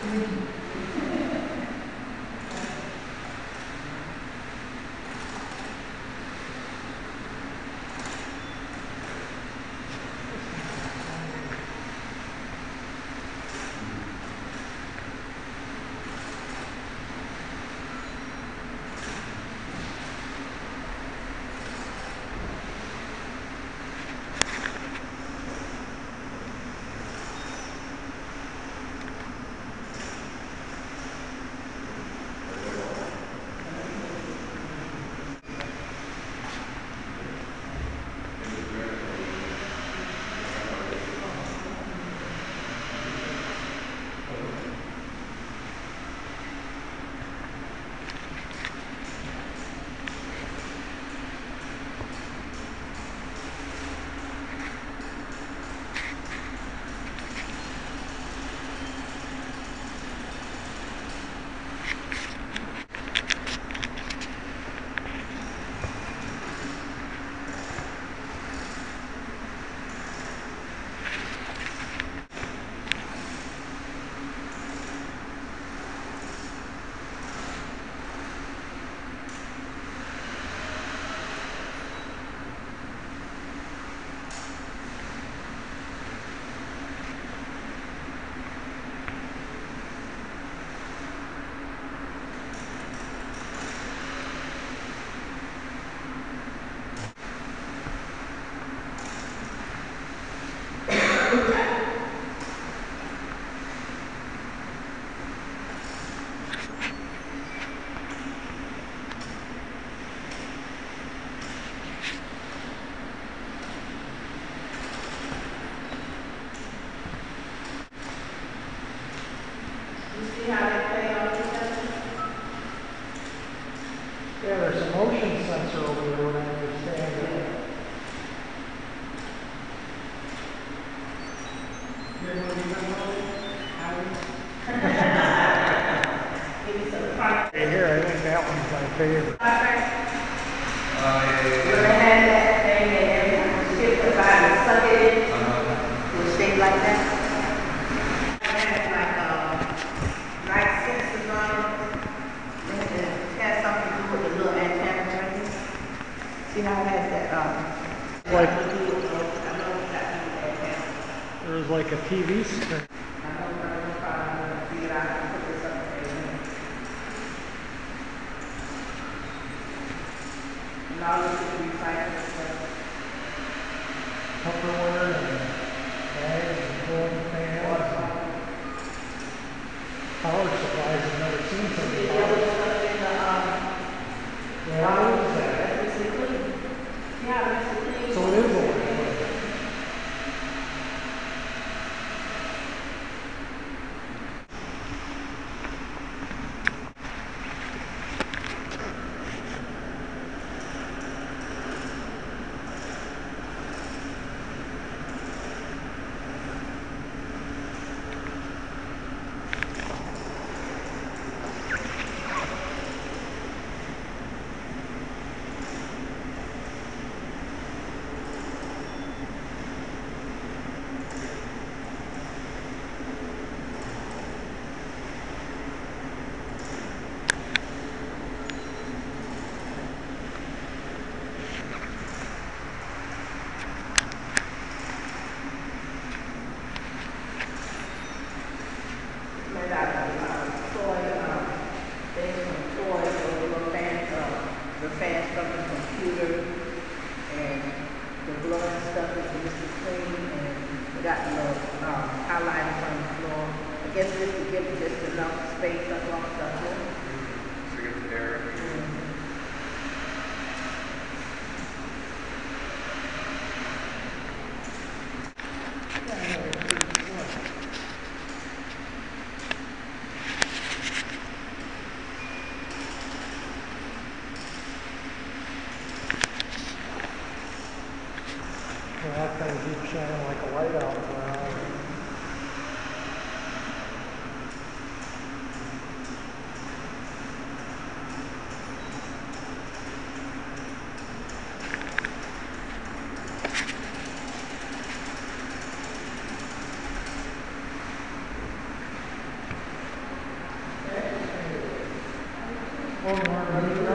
Yeah, there's a motion sensor over there when I understand it. Hey, here, I think that one's my favorite. When they had that thing and everyone was shit about and suck it in, it was shaped like that. It had light sensors on it. It has something to do with the little antenna thing. See how it has that, Like, I know it's got to do with antenna. there's like a TV screen. I know we're going to try to figure out how to put this up there. And all this is recycled stuff. Tupperware and bags and clothing fans. Power supplies, I've never seen The something yellow like that. stuff in the, Yeah, what is that? that's the clean. Yeah, that's the clean. So it is a light. Made out of toy, things from toys, or little fans, the fans from the computer, and the glove and stuff is used to clean, and we got the little highlighters on the floor. I guess this to give it just enough space up on stuff. So you get the air. Well, that kind of keeps shining like a light out around. you want to leave